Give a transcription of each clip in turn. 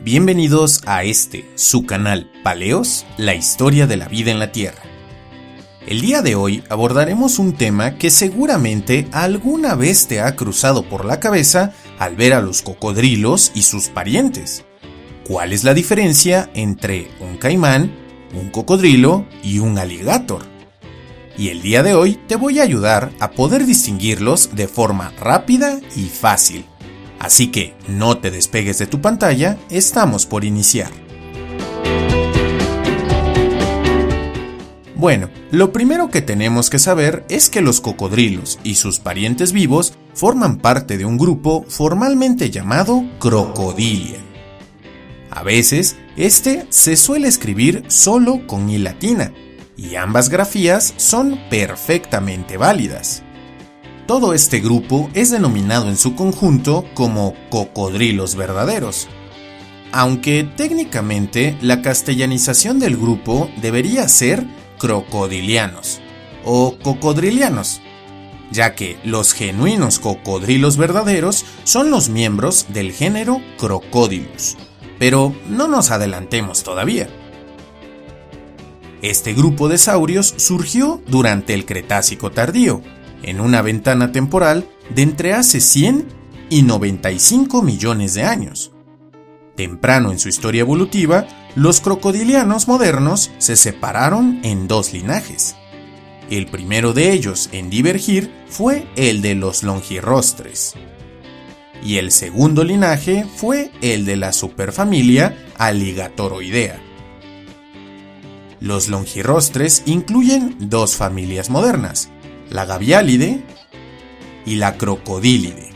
Bienvenidos a su canal Paleos, la historia de la vida en la Tierra. El día de hoy abordaremos un tema que seguramente alguna vez te ha cruzado por la cabeza al ver a los cocodrilos y sus parientes. ¿Cuál es la diferencia entre un caimán, un cocodrilo y un alligator? Y el día de hoy te voy a ayudar a poder distinguirlos de forma rápida y fácil. Así que no te despegues de tu pantalla, estamos por iniciar. Bueno, lo primero que tenemos que saber es que los cocodrilos y sus parientes vivos forman parte de un grupo formalmente llamado Crocodilia. A veces, se suele escribir solo con I latina, y ambas grafías son perfectamente válidas. Todo este grupo es denominado en su conjunto como cocodrilos verdaderos, aunque técnicamente la castellanización del grupo debería ser crocodilianos o cocodrilianos, ya que los genuinos cocodrilos verdaderos son los miembros del género Crocodylus, pero no nos adelantemos todavía. Este grupo de saurios surgió durante el Cretácico tardío, en una ventana temporal de entre hace 100 y 95 millones de años. Temprano en su historia evolutiva, los crocodilianos modernos se separaron en dos linajes. El primero de ellos en divergir fue el de los longirrostres, y el segundo linaje fue el de la superfamilia Alligatoroidea. Los longirrostres incluyen dos familias modernas, la Gavialidae y la Crocodilidae.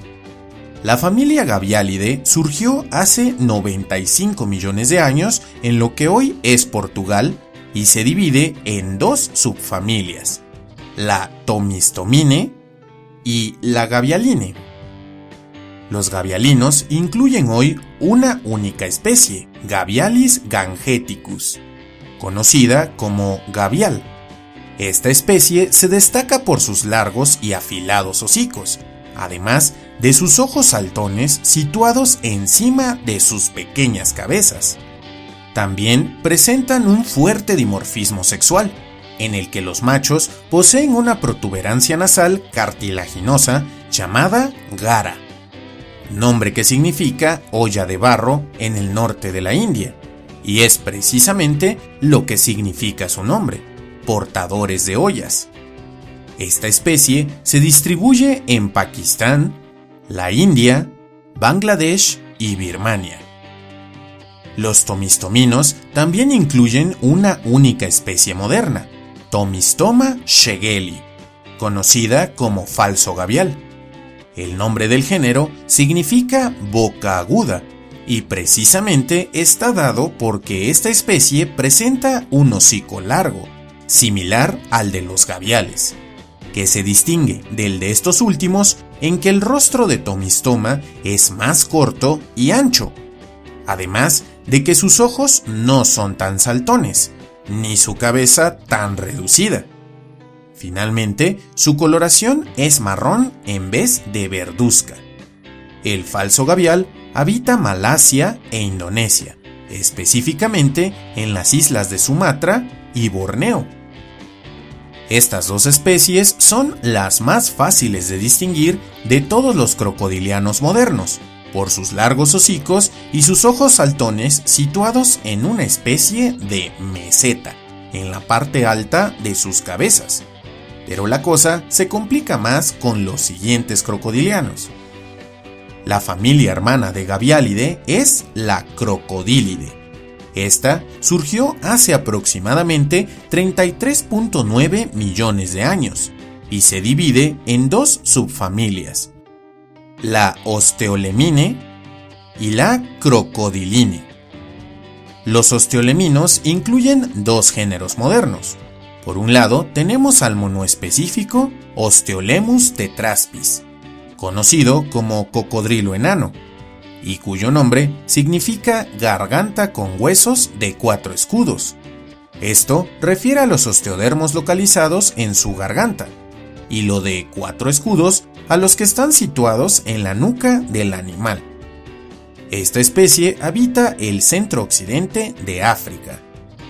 La familia Gavialidae surgió hace 95 millones de años en lo que hoy es Portugal y se divide en dos subfamilias, la Thomistomine y la Gavialine. Los gavialinos incluyen hoy una única especie, Gavialis gangeticus, conocida como gavial. Esta especie se destaca por sus largos y afilados hocicos, además de sus ojos saltones situados encima de sus pequeñas cabezas. También presentan un fuerte dimorfismo sexual, en el que los machos poseen una protuberancia nasal cartilaginosa llamada gara, nombre que significa olla de barro en el norte de la India, y es precisamente lo que significa su nombre: portadores de ollas. Esta especie se distribuye en Pakistán, la India, Bangladesh y Birmania. Los tomistominos también incluyen una única especie moderna, Thomistoma schegeli, conocida como falso gavial. El nombre del género significa boca aguda, y precisamente está dado porque esta especie presenta un hocico largo, similar al de los gaviales, que se distingue del de estos últimos en que el rostro de Thomistoma es más corto y ancho, además de que sus ojos no son tan saltones, ni su cabeza tan reducida. Finalmente, su coloración es marrón en vez de verduzca. El falso gavial habita Malasia e Indonesia, específicamente en las islas de Sumatra y Borneo. Estas dos especies son las más fáciles de distinguir de todos los crocodilianos modernos, por sus largos hocicos y sus ojos saltones situados en una especie de meseta, en la parte alta de sus cabezas. Pero la cosa se complica más con los siguientes crocodilianos. La familia hermana de Gavialidae es la Crocodilidae. Esta surgió hace aproximadamente 33.9 millones de años y se divide en dos subfamilias, la Osteolemine y la Crocodiline. Los osteoleminos incluyen dos géneros modernos. Por un lado tenemos al monoespecífico Osteolemus tetraspis, conocido como cocodrilo enano, y cuyo nombre significa garganta con huesos de 4 escudos. Esto refiere a los osteodermos localizados en su garganta, y lo de 4 escudos a los que están situados en la nuca del animal. Esta especie habita el centro-occidente de África.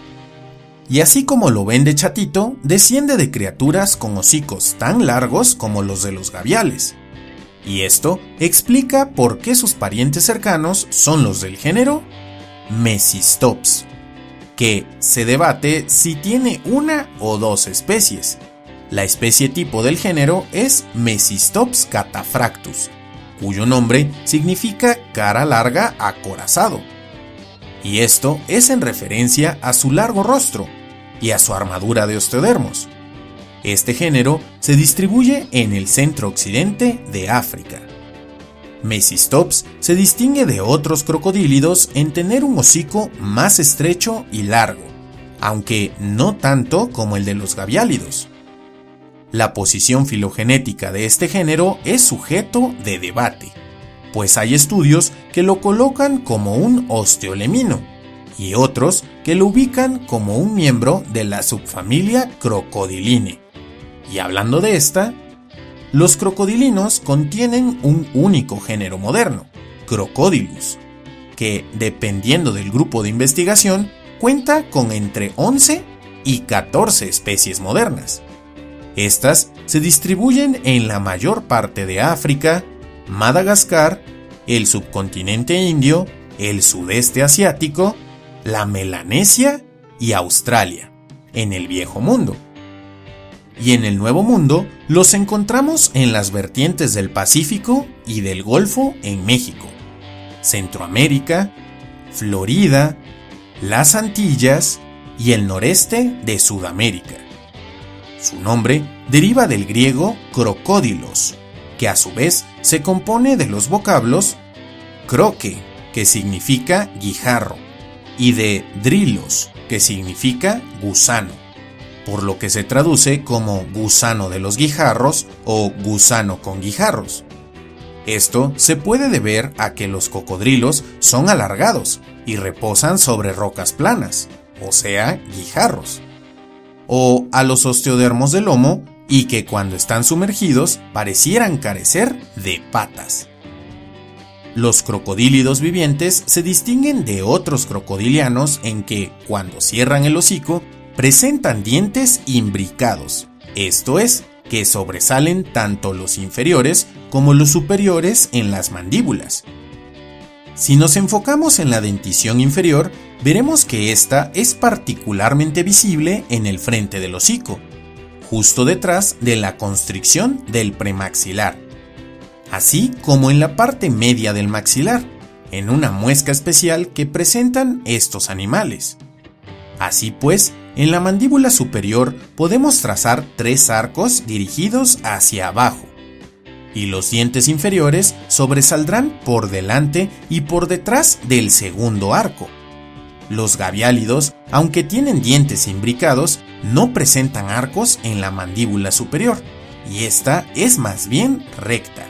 Y así como lo ven de chatito, desciende de criaturas con hocicos tan largos como los de los gaviales. Y esto explica por qué sus parientes cercanos son los del género Mecistops, que se debate si tiene una o dos especies. La especie tipo del género es Mecistops cataphractus, cuyo nombre significa cara larga acorazado. Y esto es en referencia a su largo rostro y a su armadura de osteodermos. Este género se distribuye en el centro-occidente de África. Mecistops se distingue de otros crocodílidos en tener un hocico más estrecho y largo, aunque no tanto como el de los gaviálidos. La posición filogenética de este género es sujeto de debate, pues hay estudios que lo colocan como un osteolemino y otros que lo ubican como un miembro de la subfamilia Crocodiline. Y hablando de esta, los crocodilinos contienen un único género moderno, Crocodylus, que, dependiendo del grupo de investigación, cuenta con entre 11 y 14 especies modernas. Estas se distribuyen en la mayor parte de África, Madagascar, el subcontinente indio, el sudeste asiático, la Melanesia y Australia, en el Viejo Mundo. Y en el Nuevo Mundo los encontramos en las vertientes del Pacífico y del Golfo en México, Centroamérica, Florida, las Antillas y el noreste de Sudamérica. Su nombre deriva del griego crocódilos, que a su vez se compone de los vocablos croque, que significa guijarro, y de drilos, que significa gusano, por lo que se traduce como gusano de los guijarros o gusano con guijarros. Esto se puede deber a que los cocodrilos son alargados y reposan sobre rocas planas, o sea, guijarros, o a los osteodermos del lomo y que cuando están sumergidos parecieran carecer de patas. Los crocodílidos vivientes se distinguen de otros crocodilianos en que, cuando cierran el hocico, presentan dientes imbricados, esto es, que sobresalen tanto los inferiores como los superiores en las mandíbulas. Si nos enfocamos en la dentición inferior, veremos que esta es particularmente visible en el frente del hocico, justo detrás de la constricción del premaxilar, así como en la parte media del maxilar, en una muesca especial que presentan estos animales. Así pues, en la mandíbula superior podemos trazar 3 arcos dirigidos hacia abajo, y los dientes inferiores sobresaldrán por delante y por detrás del segundo arco. Los gaviálidos, aunque tienen dientes imbricados, no presentan arcos en la mandíbula superior, y esta es más bien recta.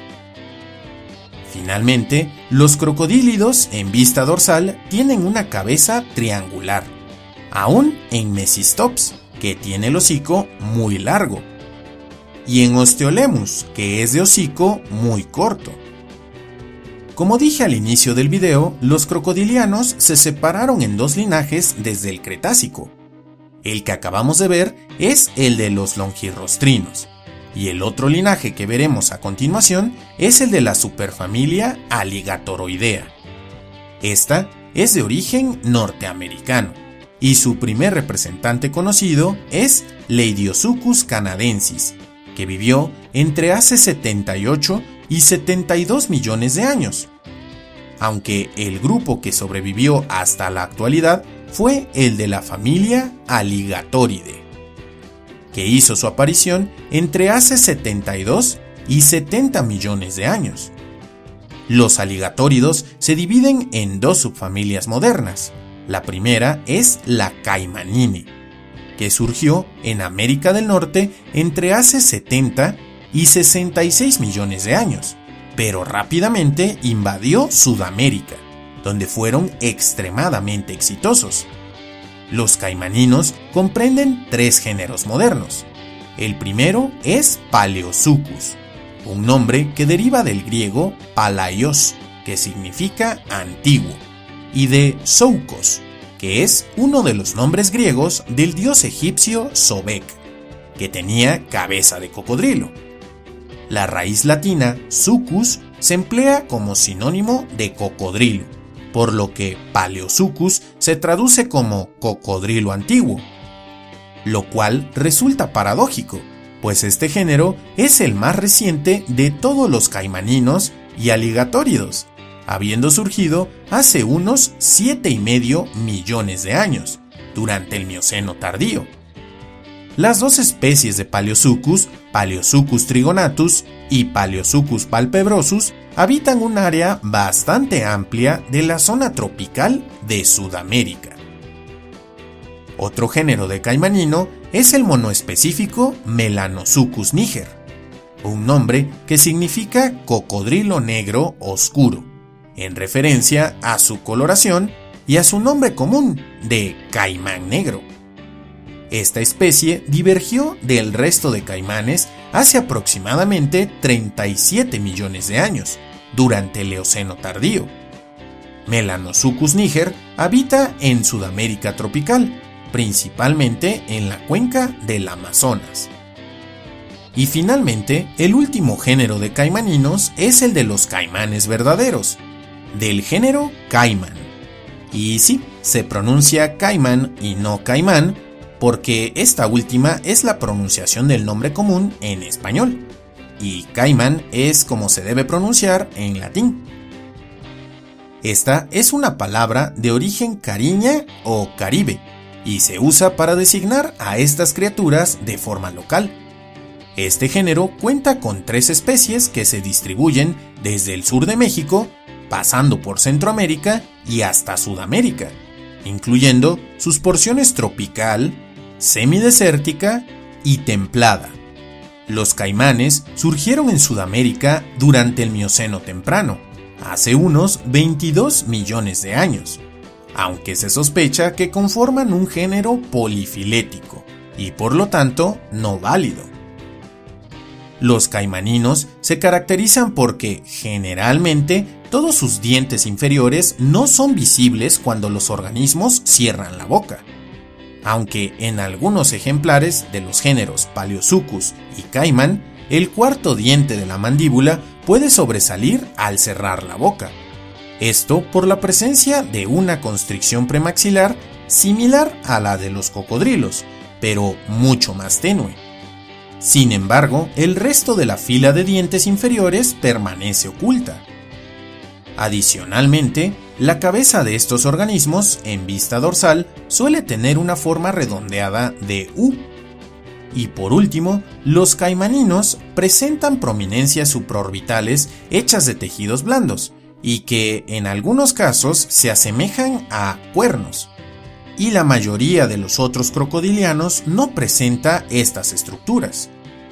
Finalmente, los crocodílidos en vista dorsal tienen una cabeza triangular, aún en Mecistops, que tiene el hocico muy largo, y en Osteolemus, que es de hocico muy corto. Como dije al inicio del video, los crocodilianos se separaron en 2 linajes desde el Cretácico. El que acabamos de ver es el de los longirrostrinos, y el otro linaje que veremos a continuación es el de la superfamilia Alligatoroidea. Esta es de origen norteamericano, y su primer representante conocido es Leidiosuchus canadensis, que vivió entre hace 78 y 72 millones de años, aunque el grupo que sobrevivió hasta la actualidad fue el de la familia Alligatoridae, que hizo su aparición entre hace 72 y 70 millones de años. Los aligatóridos se dividen en 2 subfamilias modernas. La primera es la Caimanine, que surgió en América del Norte entre hace 70 y 66 millones de años, pero rápidamente invadió Sudamérica, donde fueron extremadamente exitosos. Los caimaninos comprenden 3 géneros modernos. El primero es Paleosuchus, un nombre que deriva del griego palaios, que significa antiguo, y de Zoukos, que es uno de los nombres griegos del dios egipcio Sobek, que tenía cabeza de cocodrilo. La raíz latina Sucus se emplea como sinónimo de cocodrilo, por lo que Paleosucus se traduce como cocodrilo antiguo, lo cual resulta paradójico, pues este género es el más reciente de todos los caimaninos y aligatóridos, habiendo surgido hace unos 7,5 millones de años, durante el Mioceno tardío. Las dos especies de Paleosucus, Paleosucus trigonatus y Paleosucus palpebrosus, habitan un área bastante amplia de la zona tropical de Sudamérica. Otro género de caimanino es el monoespecífico Melanosuchus niger, un nombre que significa cocodrilo negro oscuro, en referencia a su coloración y a su nombre común de caimán negro. Esta especie divergió del resto de caimanes hace aproximadamente 37 millones de años, durante el Eoceno tardío. Melanosuchus niger habita en Sudamérica tropical, principalmente en la cuenca del Amazonas. Y finalmente, el último género de caimaninos es el de los caimanes verdaderos, del género Caiman. Y sí, se pronuncia caimán y no caimán, porque esta última es la pronunciación del nombre común en español, y caimán es como se debe pronunciar en latín. Esta es una palabra de origen cariña o caribe, y se usa para designar a estas criaturas de forma local. Este género cuenta con 3 especies que se distribuyen desde el sur de México, pasando por Centroamérica y hasta Sudamérica, incluyendo sus porciones tropical, semidesértica y templada. Los caimanes surgieron en Sudamérica durante el Mioceno temprano, hace unos 22 millones de años, aunque se sospecha que conforman un género polifilético y por lo tanto no válido. Los caimaninos se caracterizan porque, generalmente, todos sus dientes inferiores no son visibles cuando los organismos cierran la boca, aunque en algunos ejemplares de los géneros Paleosuchus y Caiman, el cuarto diente de la mandíbula puede sobresalir al cerrar la boca. Esto por la presencia de una constricción premaxilar similar a la de los cocodrilos, pero mucho más tenue. Sin embargo, el resto de la fila de dientes inferiores permanece oculta. Adicionalmente, la cabeza de estos organismos, en vista dorsal, suele tener una forma redondeada de U. Y por último, los caimaninos presentan prominencias supraorbitales hechas de tejidos blandos, y que en algunos casos se asemejan a cuernos. Y la mayoría de los otros crocodilianos no presenta estas estructuras.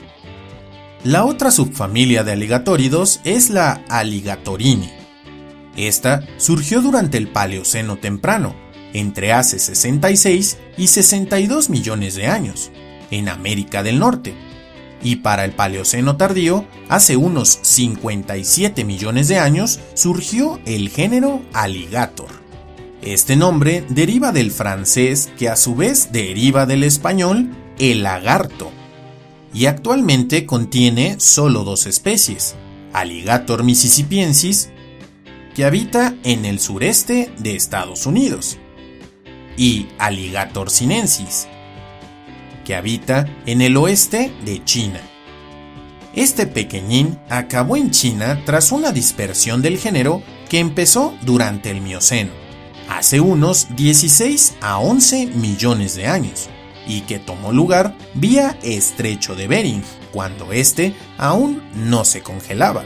La otra subfamilia de aligatóridos es la Alligatorini. Esta surgió durante el Paleoceno temprano, entre hace 66 y 62 millones de años, en América del Norte, y para el Paleoceno tardío, hace unos 57 millones de años, surgió el género Alligator. Este nombre deriva del francés, que a su vez deriva del español el lagarto, y actualmente contiene solo 2 especies, Alligator mississippiensis, que habita en el sureste de Estados Unidos, y Alligator sinensis, que habita en el oeste de China. Este pequeñín acabó en China tras una dispersión del género que empezó durante el Mioceno, hace unos 16 a 11 millones de años, y que tomó lugar vía Estrecho de Bering, cuando este aún no se congelaba.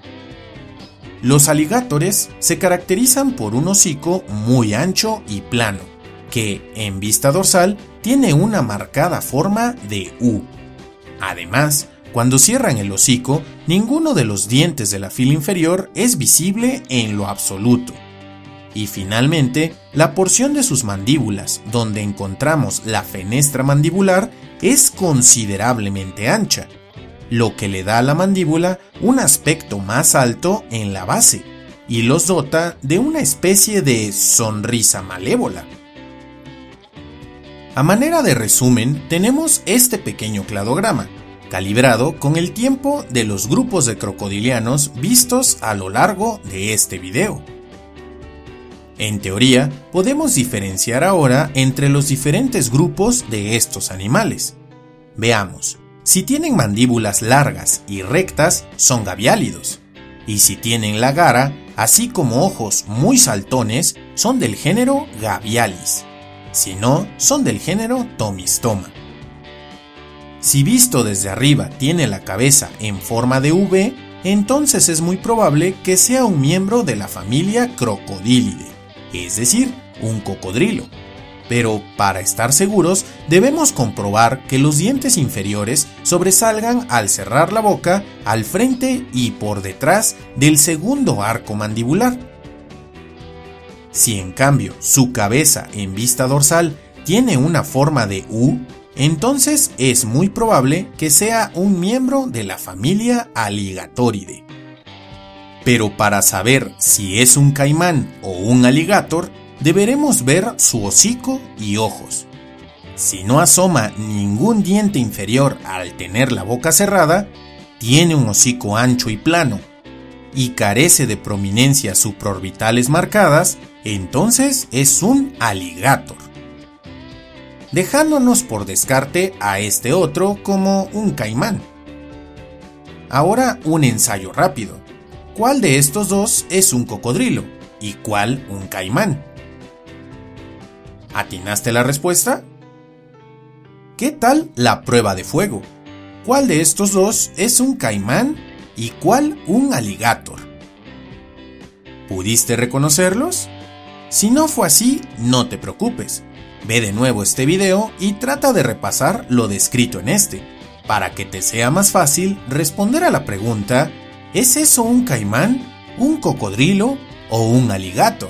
Los alligatores se caracterizan por un hocico muy ancho y plano, que, en vista dorsal, tiene una marcada forma de U. Además, cuando cierran el hocico, ninguno de los dientes de la fila inferior es visible en lo absoluto. Y finalmente, la porción de sus mandíbulas, donde encontramos la fenestra mandibular, es considerablemente ancha, lo que le da a la mandíbula un aspecto más alto en la base, y los dota de una especie de sonrisa malévola. A manera de resumen, tenemos este pequeño cladograma, calibrado con el tiempo de los grupos de crocodilianos vistos a lo largo de este video. En teoría, podemos diferenciar ahora entre los diferentes grupos de estos animales. Veamos, si tienen mandíbulas largas y rectas, son gaviálidos, y si tienen la gara, así como ojos muy saltones, son del género Gavialis. Si no, son del género Tomistoma. Si visto desde arriba tiene la cabeza en forma de V, entonces es muy probable que sea un miembro de la familia Crocodilidae, es decir, un cocodrilo. Pero para estar seguros, debemos comprobar que los dientes inferiores sobresalgan al cerrar la boca al frente y por detrás del segundo arco mandibular. Si en cambio su cabeza en vista dorsal tiene una forma de U, entonces es muy probable que sea un miembro de la familia Alligatoridae. Pero para saber si es un caimán o un alligator, deberemos ver su hocico y ojos. Si no asoma ningún diente inferior al tener la boca cerrada, tiene un hocico ancho y plano, y carece de prominencias supraorbitales marcadas, entonces es un alligator. Dejándonos por descarte a este otro como un caimán. Ahora un ensayo rápido. ¿Cuál de estos dos es un cocodrilo y cuál un caimán? ¿Atinaste la respuesta? ¿Qué tal la prueba de fuego? ¿Cuál de estos dos es un caimán y cuál un alligator? ¿Pudiste reconocerlos? Si no fue así, no te preocupes. Ve de nuevo este video y trata de repasar lo descrito en este, para que te sea más fácil responder a la pregunta: ¿es eso un caimán, un cocodrilo o un alligator?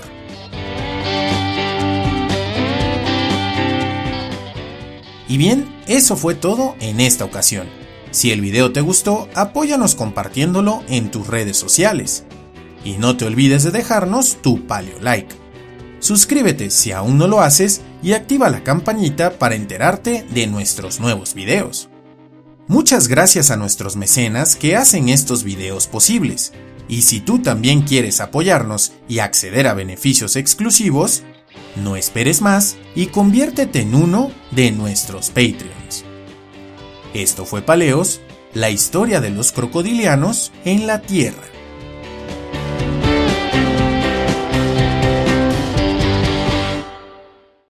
Y bien, eso fue todo en esta ocasión. Si el video te gustó, apóyanos compartiéndolo en tus redes sociales. Y no te olvides de dejarnos tu paleo like. Suscríbete si aún no lo haces y activa la campanita para enterarte de nuestros nuevos videos. Muchas gracias a nuestros mecenas que hacen estos videos posibles. Y si tú también quieres apoyarnos y acceder a beneficios exclusivos, no esperes más y conviértete en uno de nuestros Patreons. Esto fue Paleos, la historia de los crocodilianos en la Tierra.